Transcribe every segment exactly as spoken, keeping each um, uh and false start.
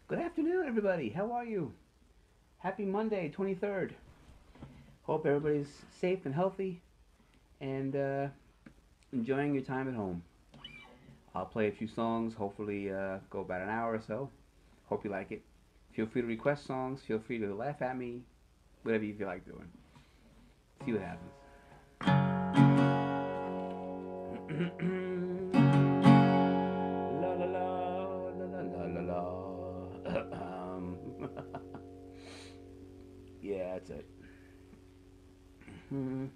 Good afternoon, everybody. How are you? Happy Monday, twenty-third. Hope everybody's safe and healthy and uh, enjoying your time at home. I'll play a few songs, hopefully, uh, go about an hour or so. Hope you like it. Feel free to request songs, feel free to laugh at me, whatever you feel like doing. See what happens. La la la la la la la la. um, yeah, that's it. Hmm.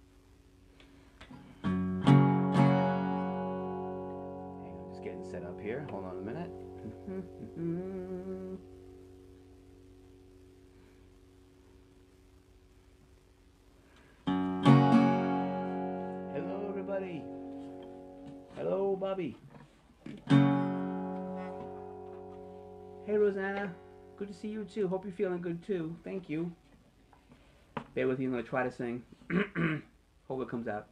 Hang on, just getting set up here. Hold on a minute. Hello, everybody. Hello, Bobby. Hey, Rosanna. Good to see you too. Hope you're feeling good too. Thank you. Bear with me. I'm gonna try to sing. Hope it comes out.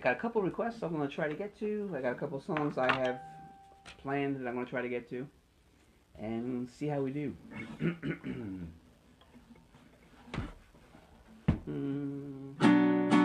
got a couple requests I'm gonna try to get to. I got a couple songs I have planned that I'm gonna try to get to, and see how we do. mm.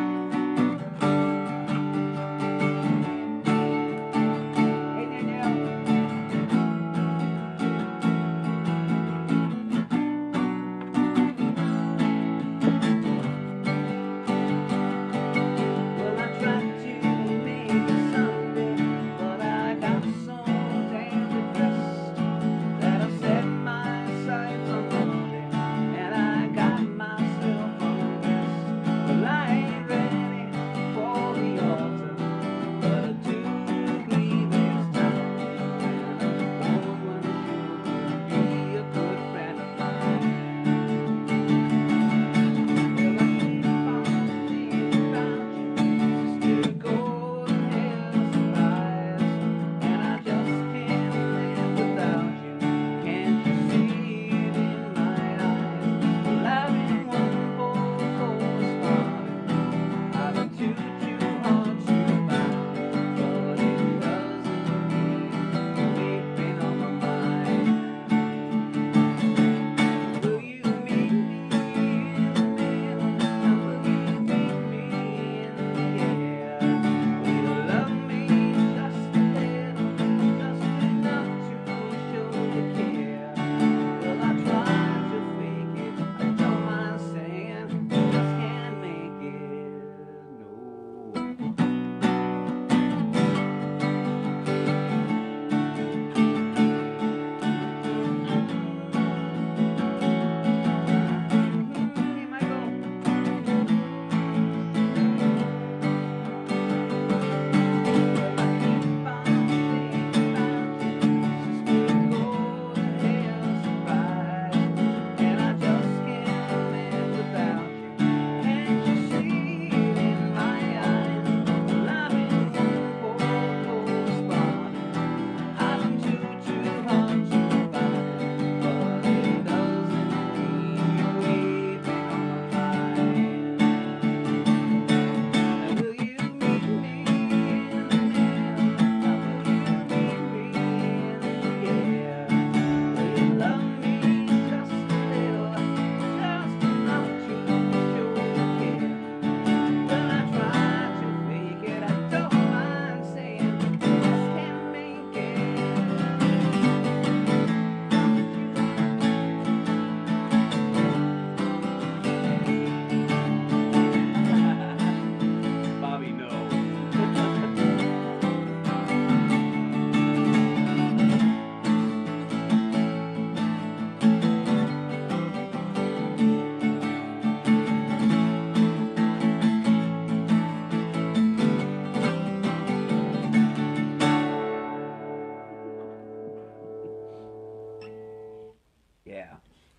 Yeah.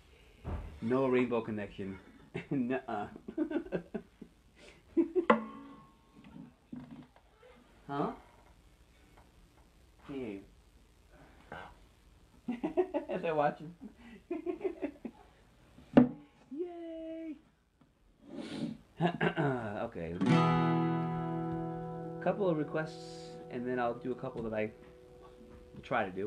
No rainbow connection. Nuh-uh. Huh? Hey. They're watching. Yay! Okay. Couple of requests, and then I'll do a couple that I try to do.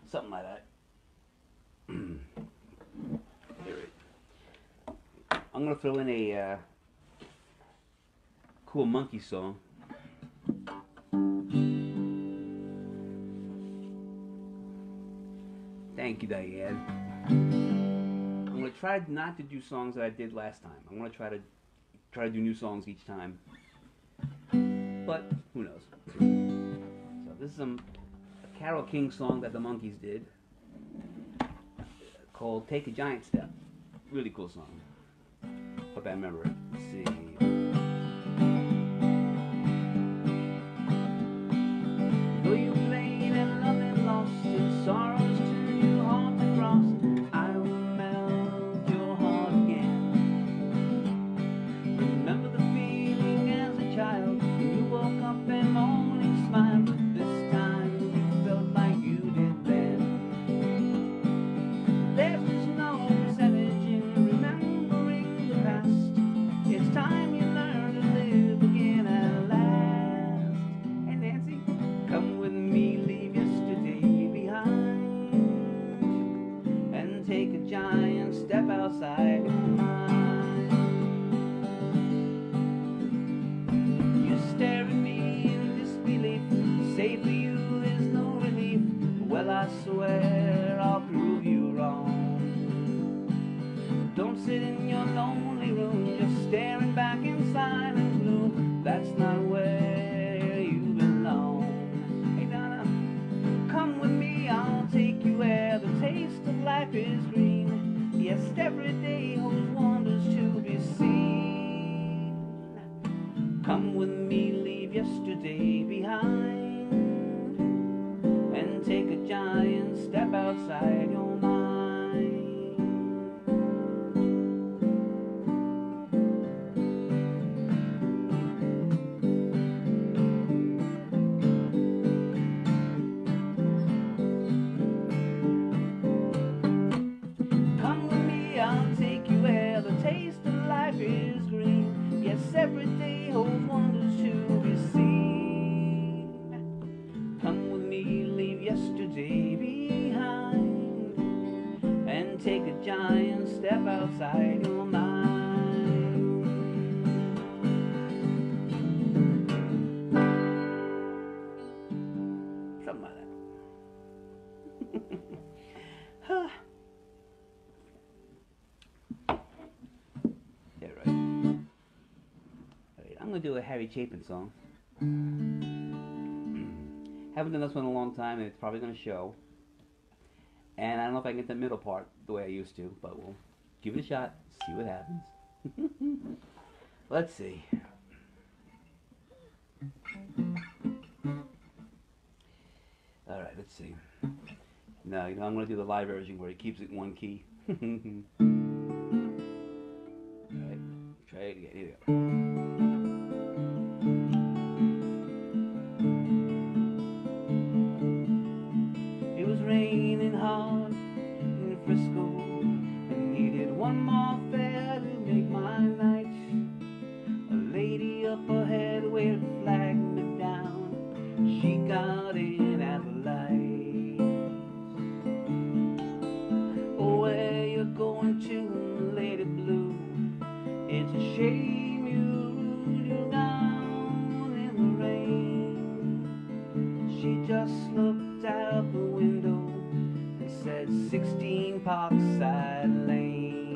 Something like that. Here it. I'm gonna throw in a uh, cool monkey song. Thank you, Diane. I'm gonna try not to do songs that I did last time. I'm gonna try to try to do new songs each time. But who knows? So this is some a Carole King song that the Monkees did called "Take a Giant Step." Really cool song. Hope I remember it. Let's see. Though you played and nothing lost, and sorrows turn your heart to frost, I will melt your heart again. Remember the feeling as a child when you woke up and morning smiled. This time you felt like you did then. There's just no percentage in remembering the past. It's time you learn to live again at last. Hey Nancy, come with me, leave yesterday behind, and take a giant step outside your mind. You stare at me in disbelief, say for you there's no relief. Well, I swear I'll prove you wrong. Don't sit in your lonely room just staring back in silent gloom. That's not where you belong. Hey Donna, come with me, I'll take you where the taste of life is green. Yes, every day holds wonders to be seen. Come with me, leave yesterday behind, and take a giant step outside your mind. Come with me, I'll take you where the taste of life is green. Yes, every day holds wonders to be seen. Come with me, leave yesterday behind, and take a giant step outside your mind. Something like that. Huh. Yeah, right. Alright, I'm gonna do a Harry Chapin song. Haven't done this one in a long time, and it's probably gonna show. And I don't know if I can get the middle part the way I used to, but we'll give it a shot, see what happens. Let's see. Alright, let's see. Now, you know, I'm going to do the live version where he keeps it in one key. Alright, try it again. Here we go. It was raining hard in Frisco, and needed one more fare to make my night. A lady up ahead waved a flag me down. She got in at the light. Oh, where you going to, Lady Blue? It's a shame you're down in the rain. She just looked out the window and said sixteen Parkside Lane.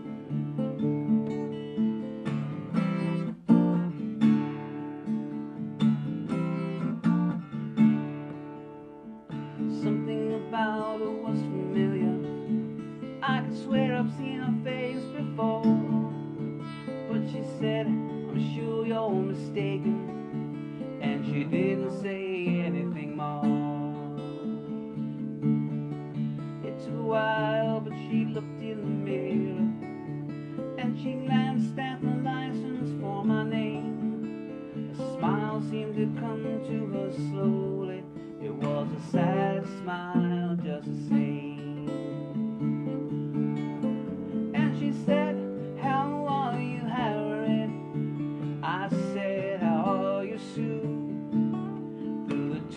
Something about her was familiar. I could swear I've seen her face before. But she said, I'm sure you're mistaken, and she didn't say anything more. It took a while, but she looked in the mirror, and she glanced at the license for my name. A smile seemed to come to her slowly. It was a sad smile just the same. And she said, how are you, Harry? I said, how are you, Sue? Through the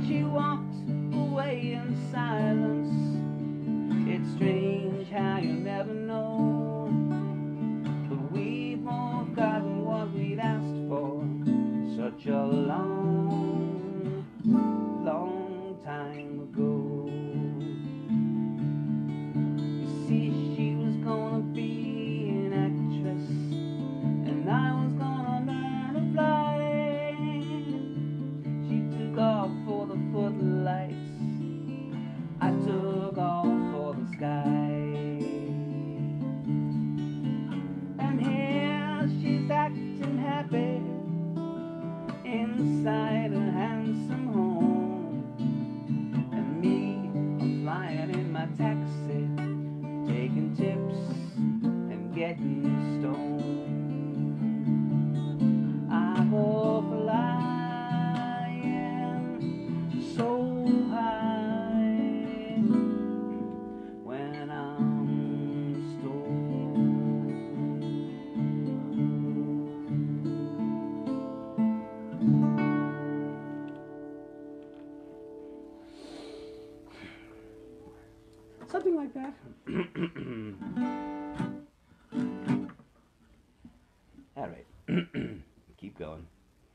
She walked away in silence. It's strange how you never know, but we've both gotten what we'd asked for such a long, long time ago. You see, she was gonna be an actress, and I was gonna learn to fly. She took off for the footlights, I took off for the sky. And here she's acting happy inside a handsome home, and me, I'm flying in my taxi, taking tips and getting stoned. I go flying so high when I'm stoned. Something like that. All right. Keep going.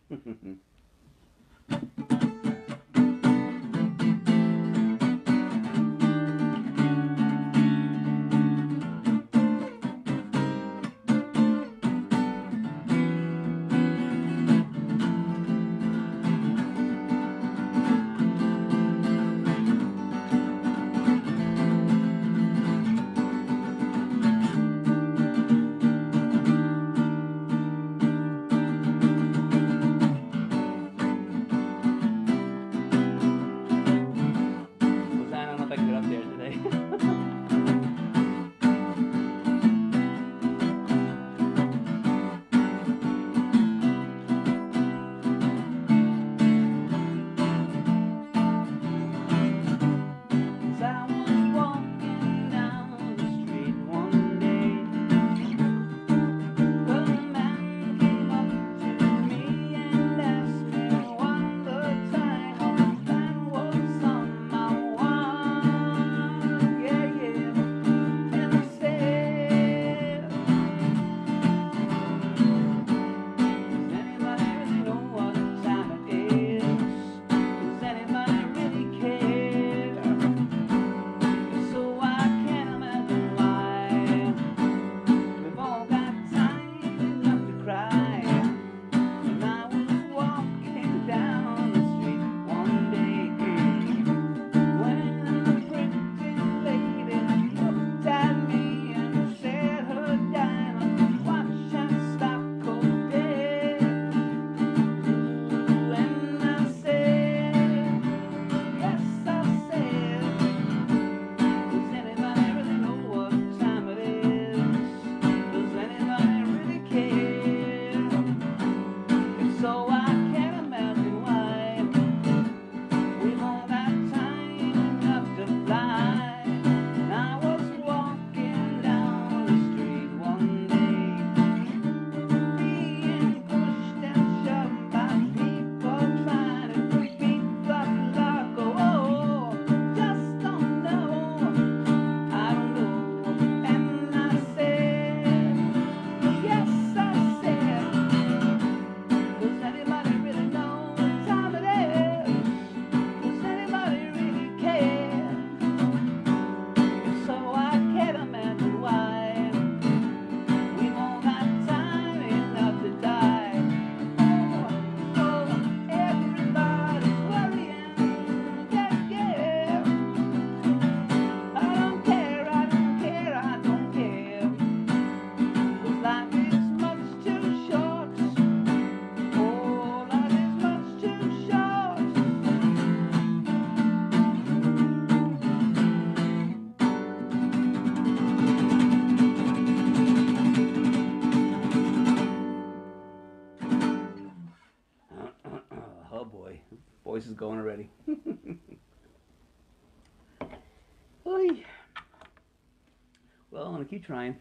Voice is going already. Oy. Well, I'm gonna keep trying.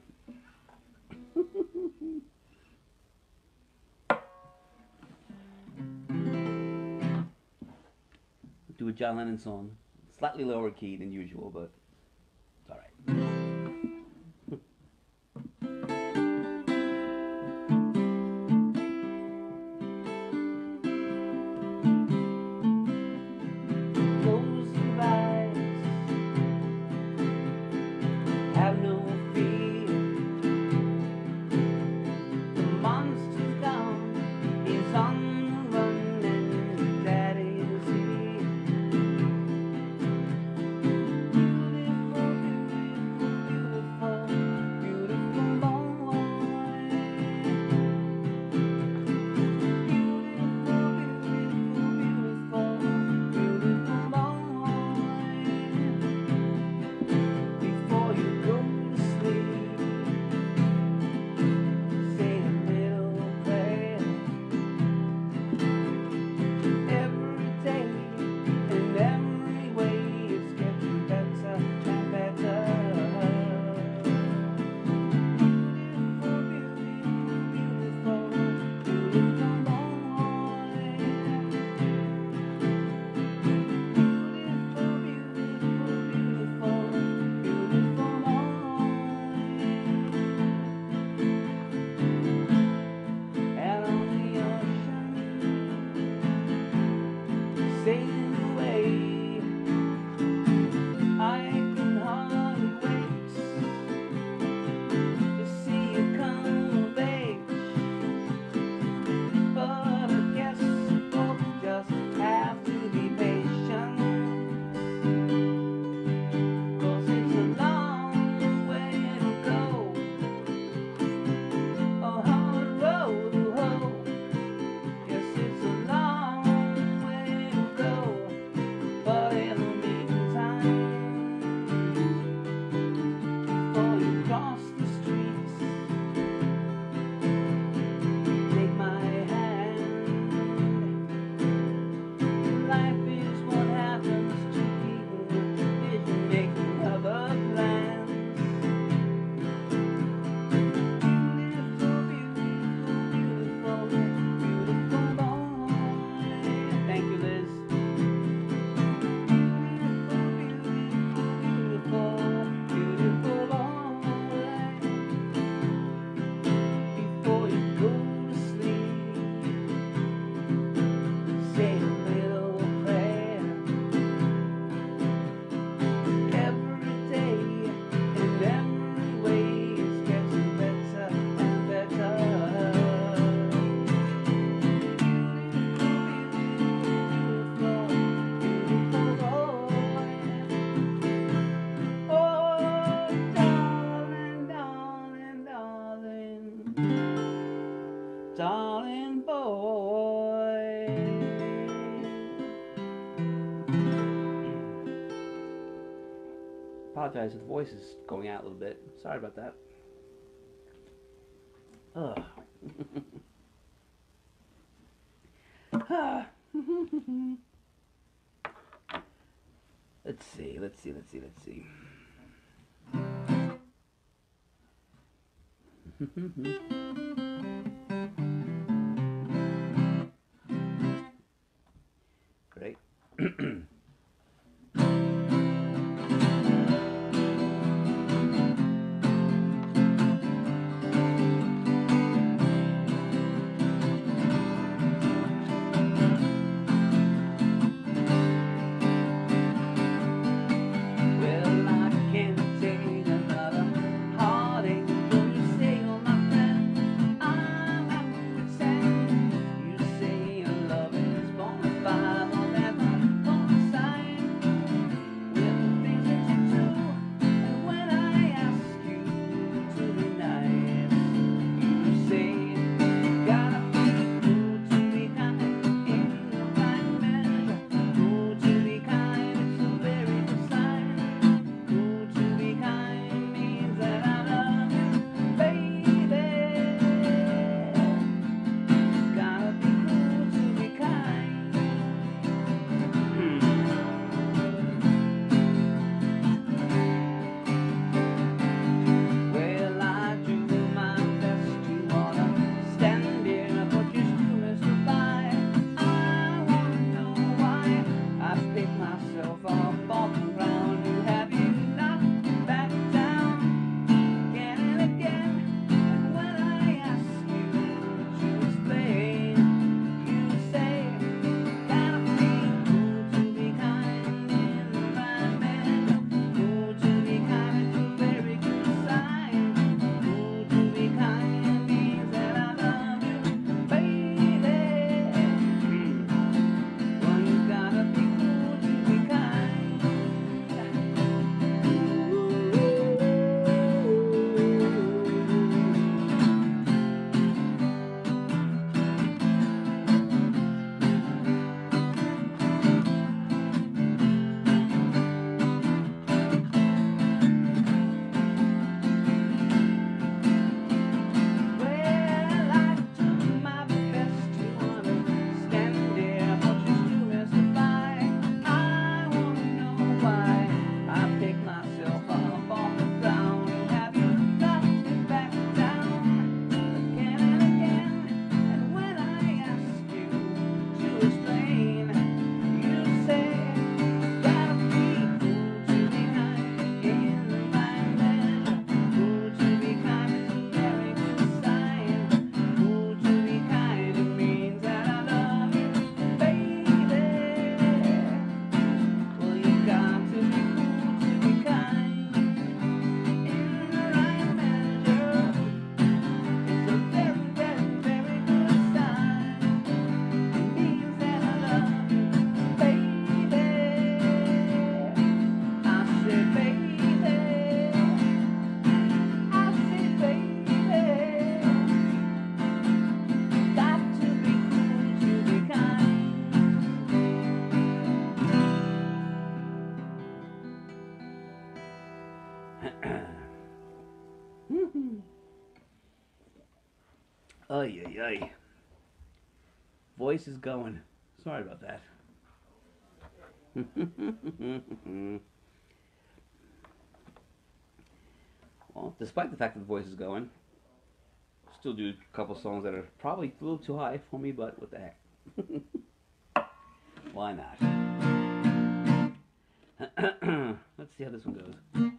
Do do a John Lennon song. Slightly lower key than usual, but it's alright. Darling boy. Apologize if the voice is going out a little bit. Sorry about that. Ugh. Let's see, let's see, let's see, let's see. Great. Ay, ay, ay. Voice is going. Sorry about that. Well, despite the fact that the voice is going, still do a couple songs that are probably a little too high for me, but what the heck? Why not? Let's see how this one goes.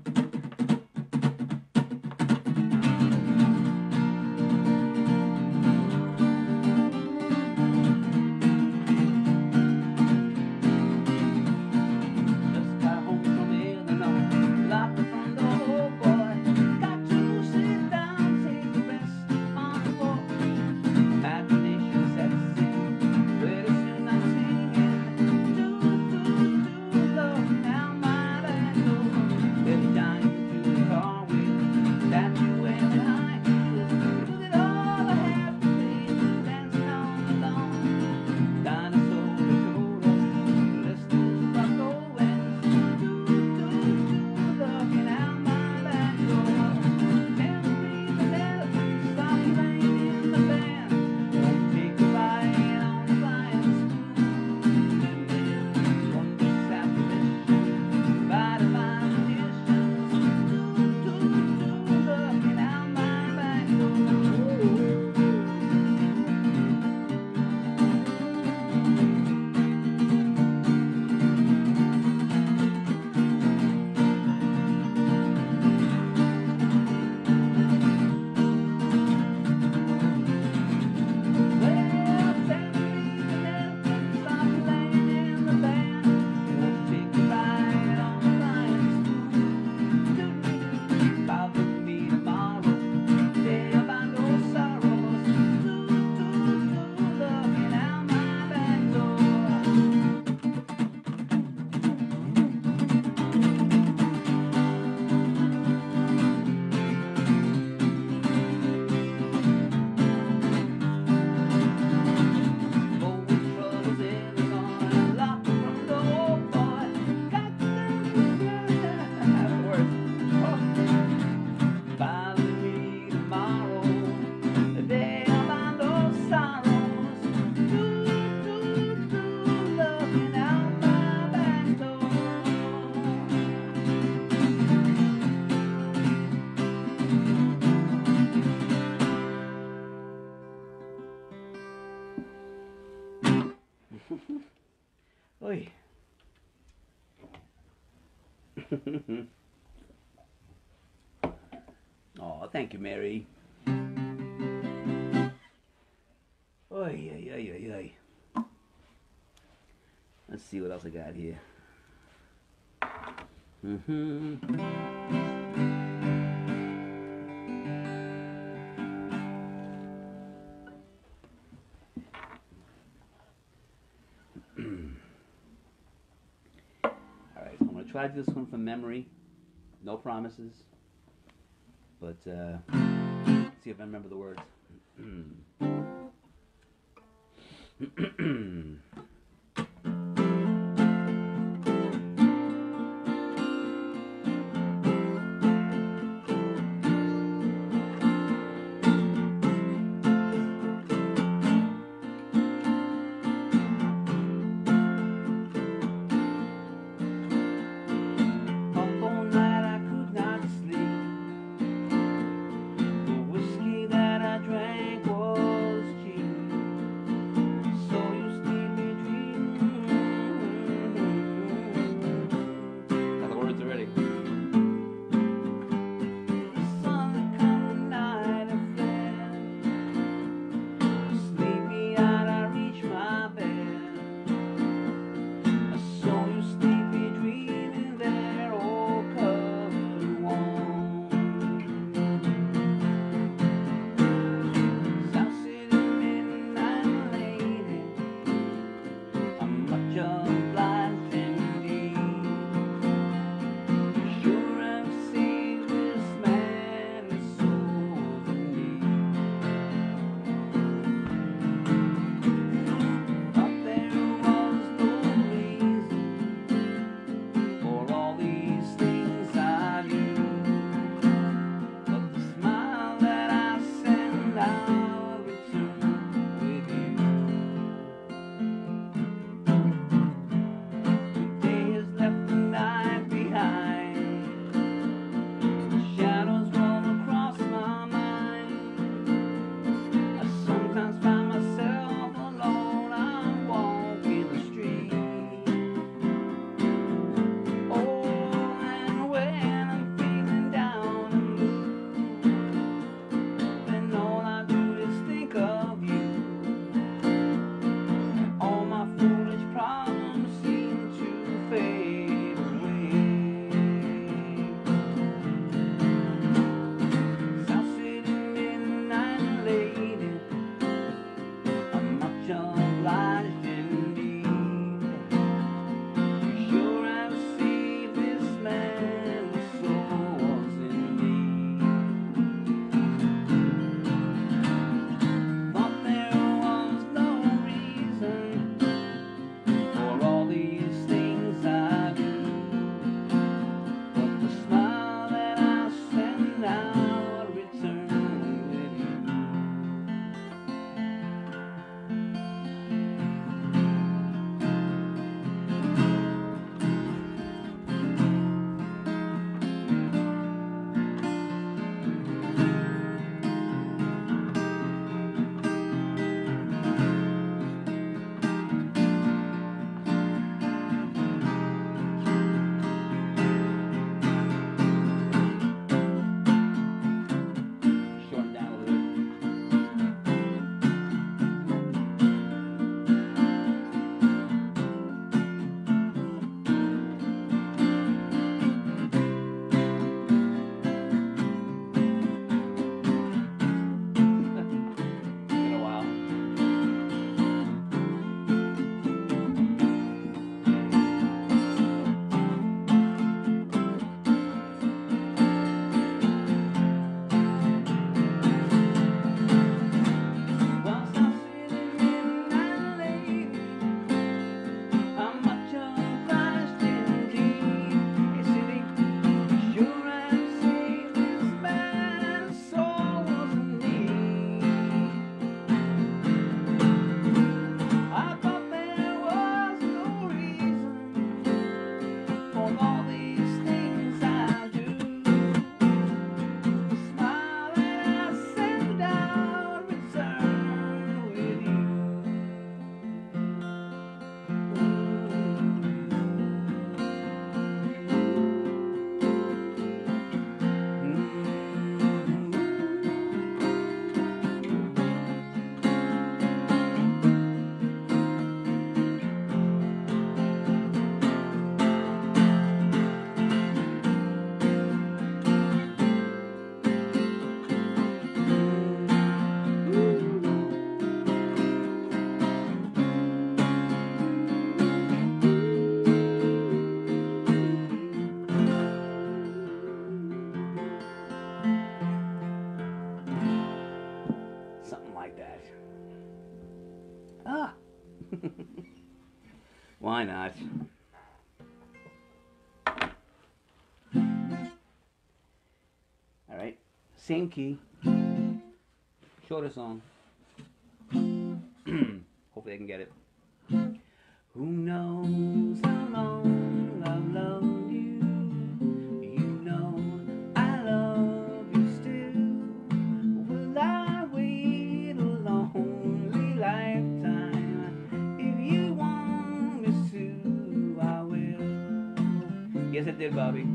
Oi. Oh, thank you, Mary. Oi, oi, oi, oi, oi. Let's see what else I got here. Mm-hmm. Alright, so I'm going to try to do this one from memory. No promises. But, uh, see if I remember the words. Whiskey that I drank was cheap, so you Why not? All right, same key, shorter song. Hopefully I can get it. Who knows how long I've loved you? You know I love you still. Will I wait a lonely lifetime? If you want me to, I will. Yes, I did, Bobby.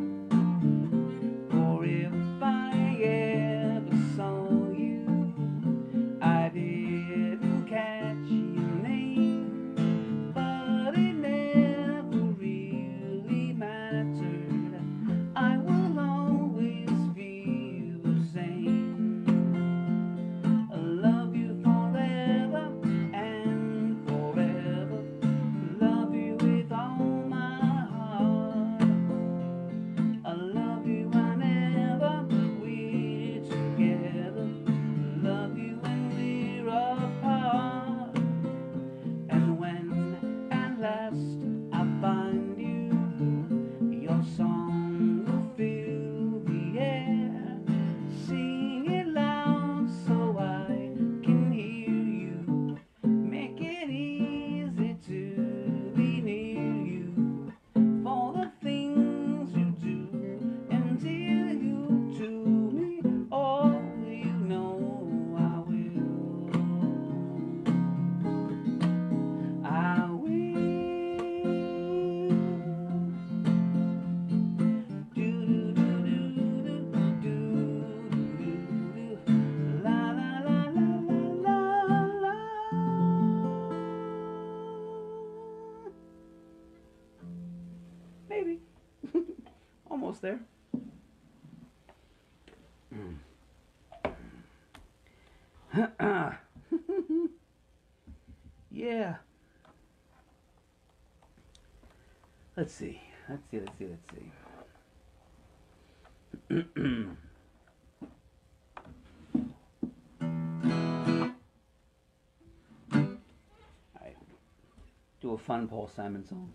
For if I ever saw you, I didn't catch your name, but it never really mattered. I will always feel the same. I love you forever and forever. Love you with all my heart. I love you whenever we're together. Love you when we're apart. And when at last I find you, your song will fill the air. Sing it loud so I can hear you. Make it easy to be near you. For the things you do until you to me, oh, you know I will. I will. Do do do do do do do do. La la la la la la la. Maybe. Almost there. Yeah. Let's see. Let's see. Let's see. Let's see. All right. Do a fun Paul Simon song.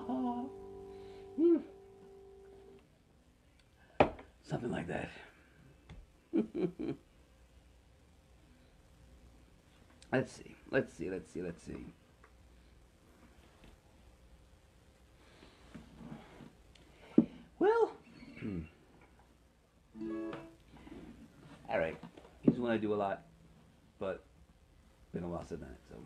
Hmm. Something like that. Let's see. Let's see. Let's see. Let's see. Well, all right. Here's one I do a lot, but been a while since I've done it, so.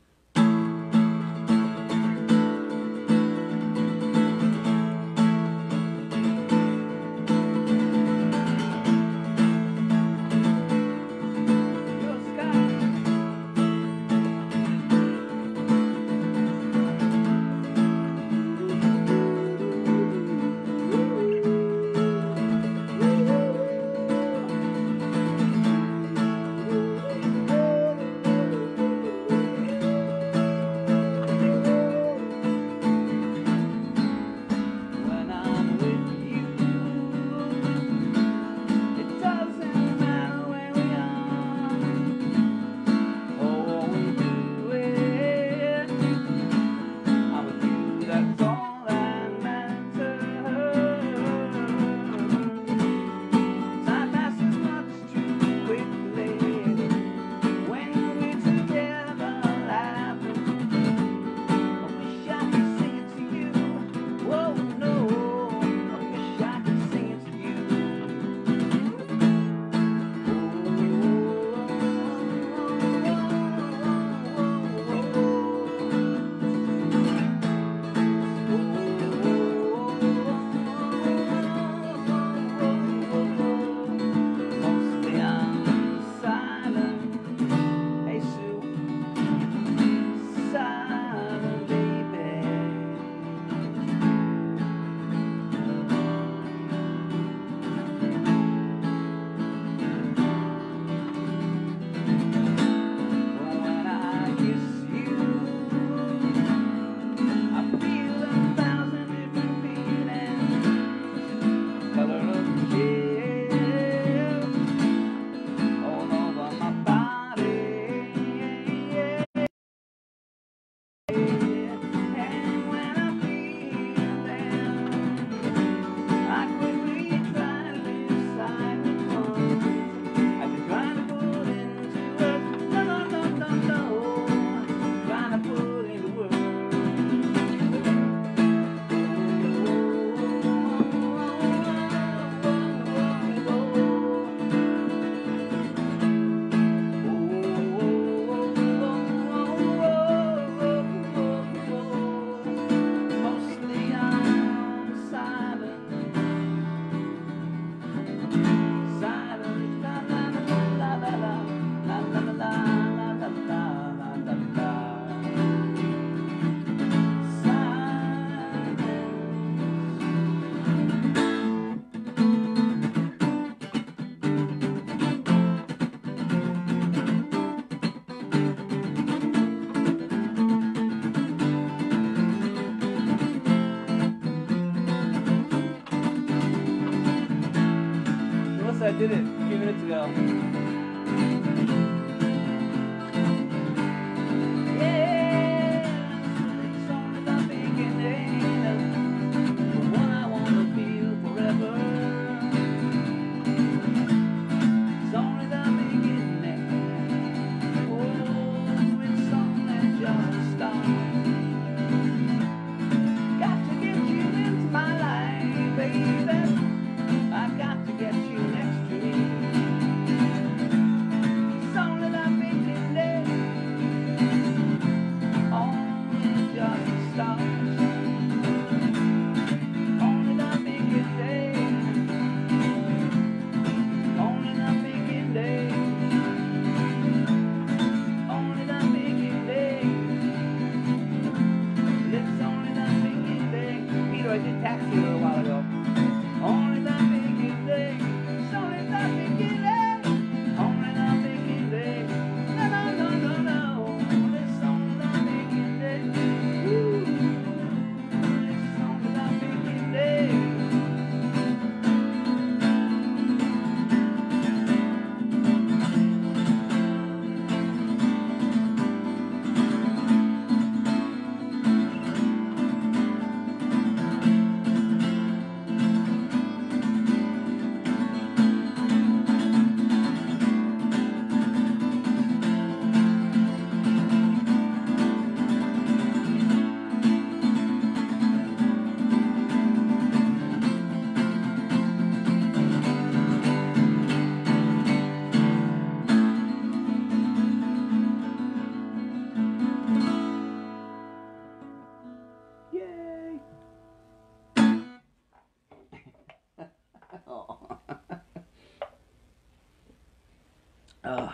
I did it a few minutes ago. Uh,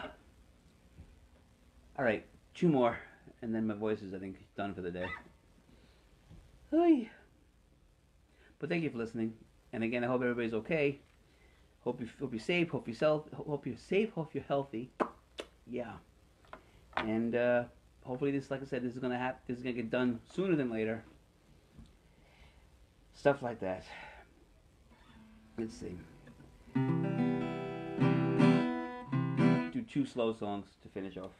all right, two more, and then my voice is, I think, done for the day. Hey. But thank you for listening. And again, I hope everybody's okay. Hope you hope you're safe. Hope you're self. Hope you're safe. Hope you're healthy. Yeah. And uh, hopefully, this, like I said, this is gonna happen. This is gonna get done sooner than later. Stuff like that. Let's see. Do two slow songs to finish off.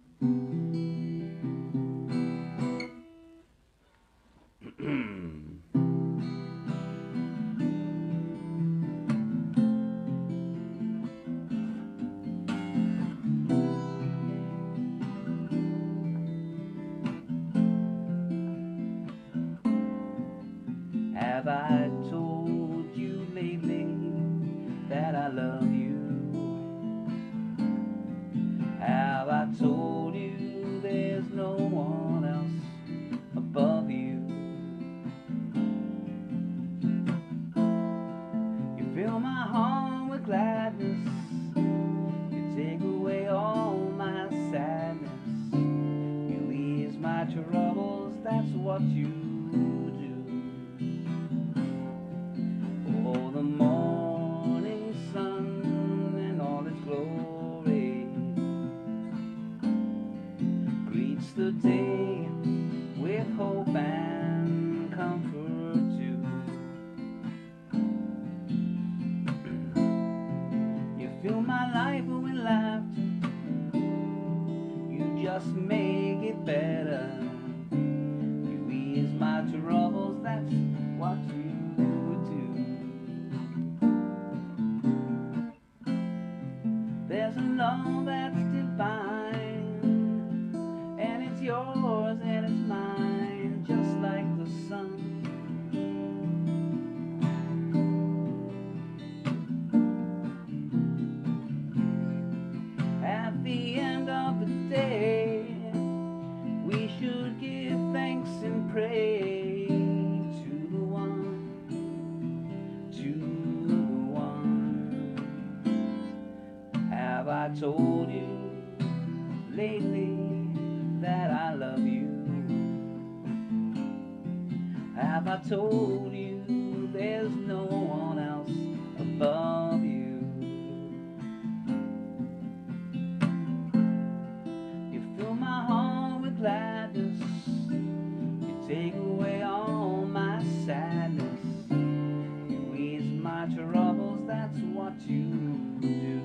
Have I told you lately that I love you? Have I told you there's no one else above you? You fill my heart with gladness, you take away all my sadness, you ease my troubles, that's what you do. Oh, the morning sun and all its glory greets the day with hope and comfort too. You fill my life with laughter, you just make it better. You ease my troubles, that's what you There's a love that's divine, and it's yours and it's mine, just like the sun. At the end of the day, we should give thanks and pray to the one, to the one. Have I told you lately that I love you? Have I told you there's no one else above you? You fill my heart with gladness, you take away all my sadness, you ease my troubles, that's what you do.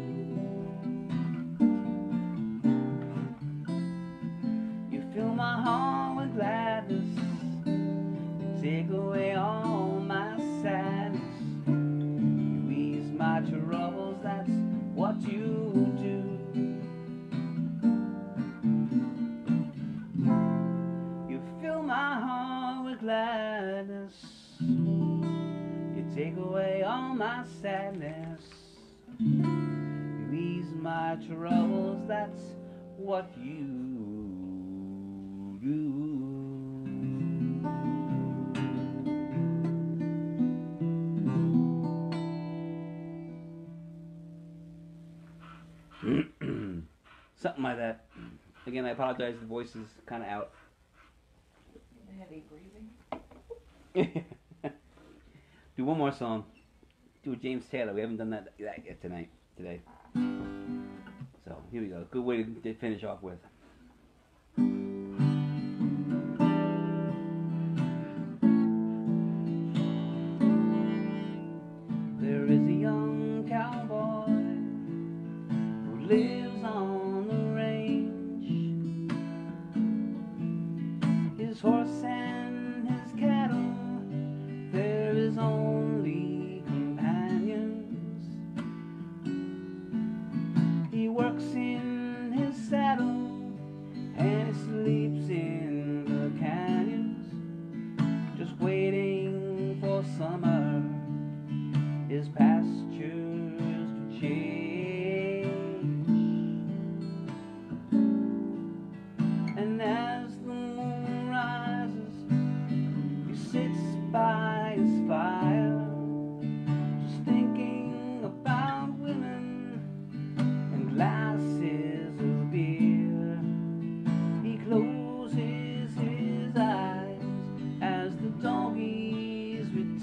Fill my heart with gladness, you take away all my sadness, you ease my troubles, that's what you do. You fill my heart with gladness, you take away all my sadness, you ease my troubles, that's what you do. Something like that. Again, I apologize, the voice is kind of out. Heavy breathing. Do one more song. Do a James Taylor. We haven't done that, that yet tonight, today. So, here we go. Good way to finish off with. There is a young cowboy who lives on the range. His horse and his cattle, they're his only companions. He works in his saddle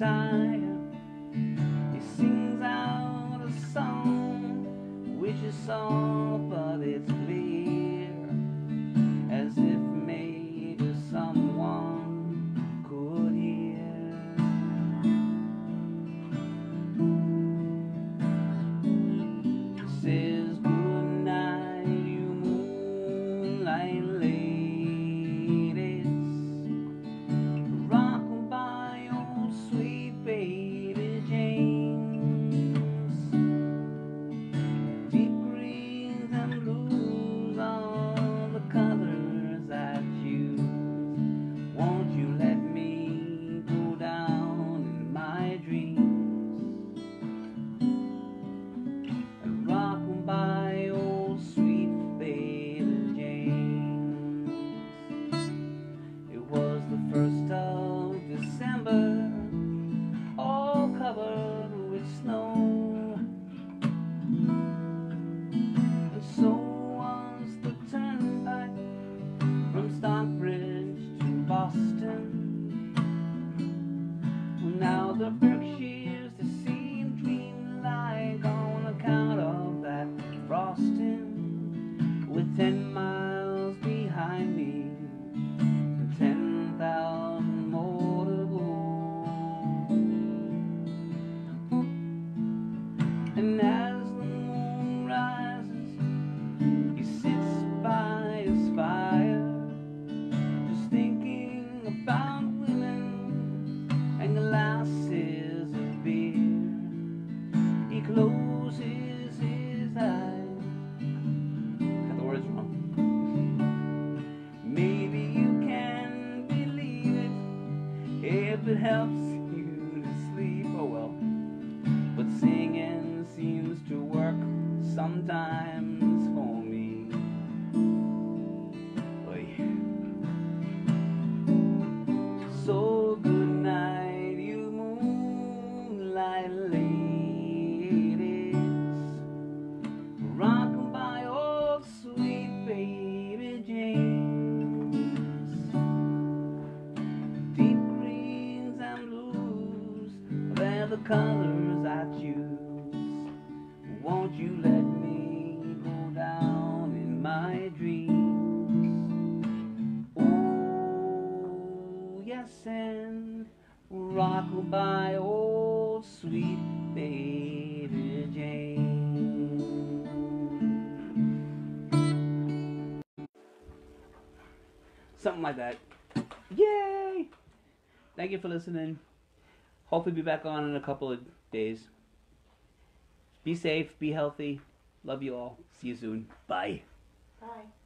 tired, he sings out a song which is soft but it's clear, as if maybe someone could hear. It says good night, you moonlight ladies, rock-a-bye old sweet baby James. Deep greens and blues, all the colors I choose. Won't you let me go down in my dreams and rock-a-bye old sweet baby James? It was the first of December, all covered with snow, and so was the turnpike from Stockbridge to Boston. Well, now the Berkshires they seem dreamlike on account of that frosting, with ten miles behind me and ten thousand more to go. And as the moon rises, he sits by his fire, just thinking about women and glasses of beer. He closes his eyes. Got the words wrong. Maybe you can believe it if it helps you to sleep. Oh well. But singing seems to work sometimes for me. Oy. So good night, you moonlight ladies, rock-a-bye old sweet baby James. Deep greens and blues, they're the colors I choose. Won't you let me go down in my dreams? Oh, yes, and rock-a-bye old sweet baby Jane. Something like that. Yay! Thank you for listening. Hopefully be back on in a couple of days. Be safe, be healthy. Love you all. See you soon. Bye. Bye.